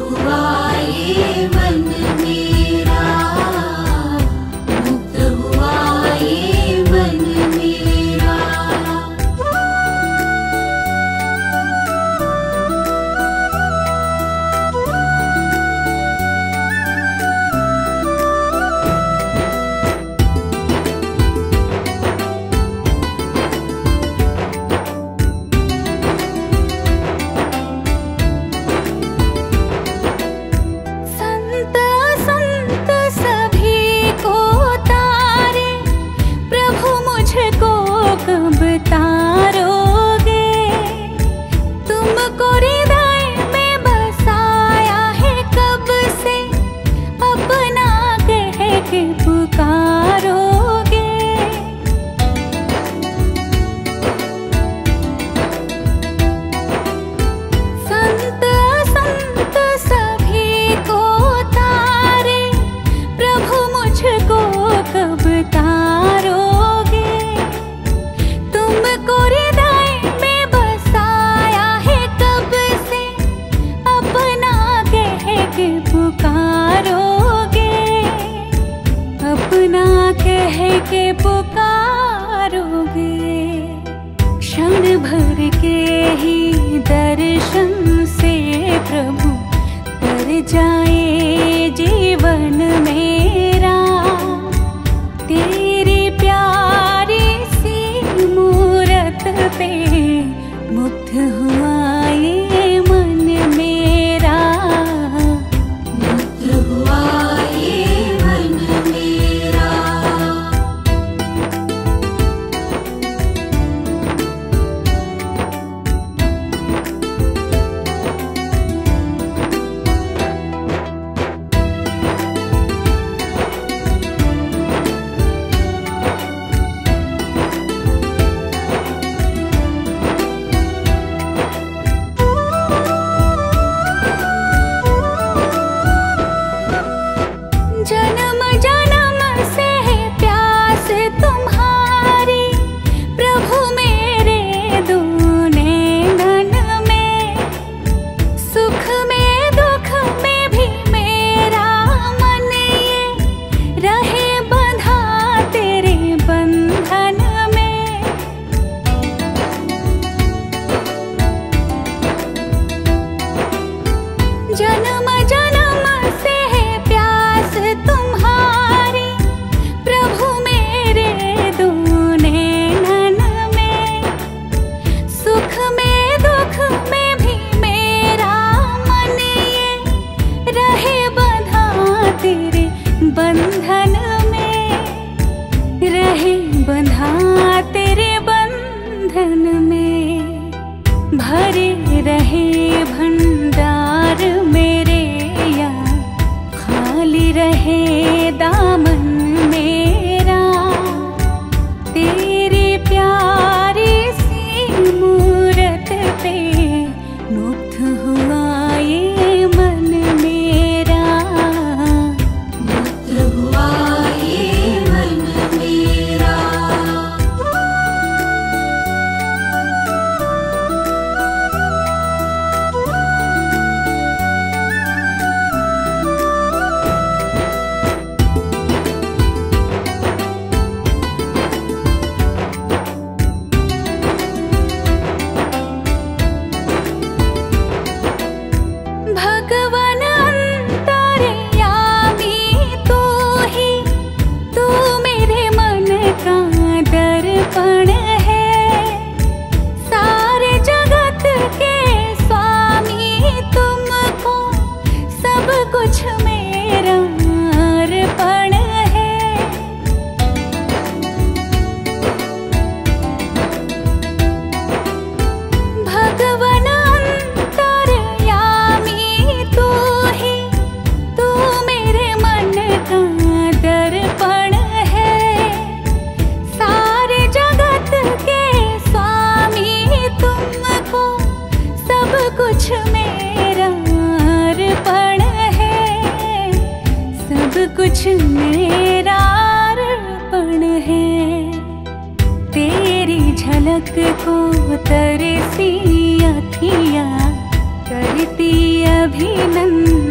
हुआ ये मन मेरा, मुक्त हुआ ये मन मेरा। के पुकारोगे, क्षण भर के ही दर्शन से प्रभु तर जाए जीवन मेरा। तेरी प्यारी सी मूरत पे मुग्ध हुआ ये मन मेरा, मुग्ध हुआ ये मन मेरा। जन्म जन्म से है प्यास तुम्हारी, प्रभु मेरे दूने नन में। सुख में दुख में भी मेरा मन ये रहे बंधा तेरे बंधन में, रहे बंधा तेरे बंधन में। भरे रहे भंडार मेरे या खाली रहे दामन मेरा। तेरी प्यारी सी मूरत पे मुग्ध हुआ ये मन मेरा, मुग्ध हुआ ये मन मेरा। भगवान अंतर्यामी तू ही, तू मेरे मन का दर्पण है। सारे जगत के स्वामी तुमको सब कुछ मेरा अर्पण है। भगवान दर्पण है। सारे जगत के स्वामी तुमको सब कुछ मेरा अर्पण है, सब कुछ मेरा अर्पण है। तेरी झलक को तरसी अखियाँ बेटी अभिनंदन।